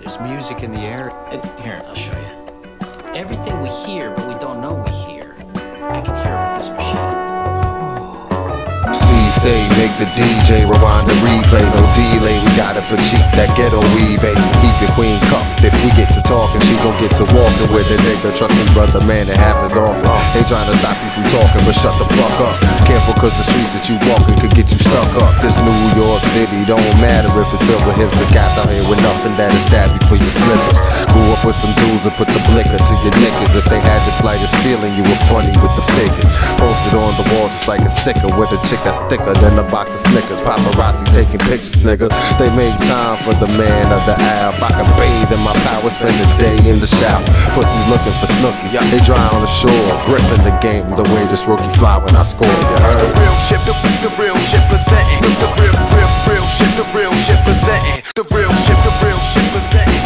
There's music in the air. Here, I'll show you. Everything we hear, but we don't know we hear. I can hear it with this machine. Say, make the DJ rewind and replay, no delay. We got it for cheap, that ghetto weed bass. Keep your queen cuffed. If we get to talking, she gon' get to walking with a nigga. Trust me, brother, man, it happens often. Ain't trying to stop you from talking, but shut the fuck up. Careful, cause the streets that you walking could get you stuck up. This New York City don't matter if it's filled with hipsters. Cats out here with nothing that'll stab you for your slippers. Grew up with some dudes that put the blicker to your knickers. If they had the slightest feeling, you were funny with the figures. Posted on the wall just like a sticker with a chick that's thicker than a box of Snickers. Paparazzi taking pictures, nigga. They make time for the man of the hour. If I can bathe in my power, spend the day in the shower. Pussies looking for snookies, they dry on the shore. Gripping the game the way this rookie fly when I score. You heard? The real shit, the real shit presenting. The real shit, the real shit presenting. The real shit, the real shit presenting.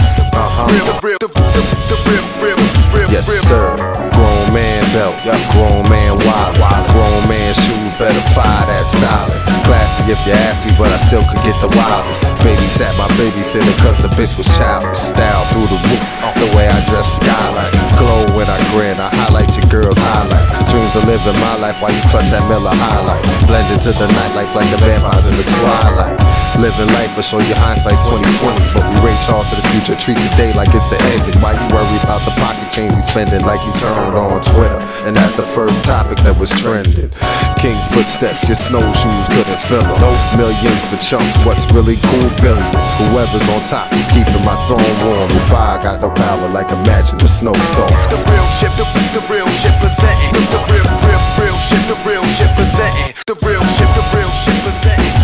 Yes, sir. Grown man belt, grown man wide. Grown man shoes, better fire that stylist. Classy if you ask me, but I still could get the wildest. Babysat my babysitter cause the bitch was childish. Style through the roof, the way I dress skylight. Glow when I grin, I highlight your girl's highlights. Dreams of living my life while you clutch that Miller highlight. Blend into the nightlife like the vampires in the twilight. Living life will show you hindsight's 2020, but we Ray Charles to the future. Treat the day like it's the ending. Why you worry about the pocket change you spending like you turned on Twitter? And that's the first topic that was trending. King footsteps, your snowshoes couldn't fill them. Millions for chumps, what's really cool? Billions. Whoever's on top, keeping my throne warm. If I got no power, like imagine the snowstorm. The real shit, the real shit presenting. The real shit, the real shit presenting. The real shit, the real shit presenting.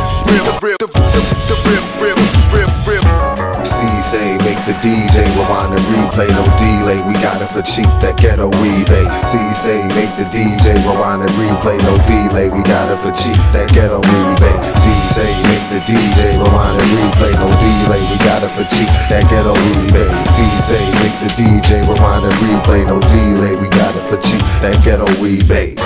C-Say, make the DJ rewind and replay, no delay. We got it for cheap, that ghetto weed bass. C-Say, make the DJ rewind and replay, no delay. We got it for cheap, that ghetto weed bass. C-Say, make the DJ rewind and replay, no delay. We got it for cheap, that ghetto weed bass. C-Say, make the DJ rewind and replay, no delay. We got it for cheap, that ghetto weed bass.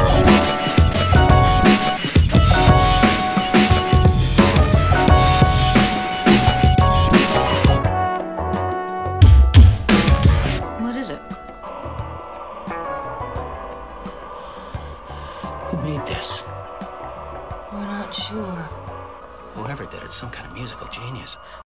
Who made this? We're not sure. Whoever did it's some kind of musical genius.